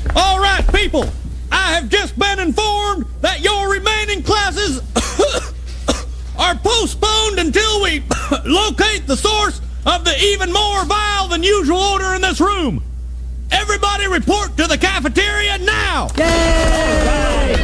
All right, people, I have just been informed that your remaining classes are postponed until we locate the source of the even more vile than usual odor in this room. Everybody report to the cafeteria now! Yay!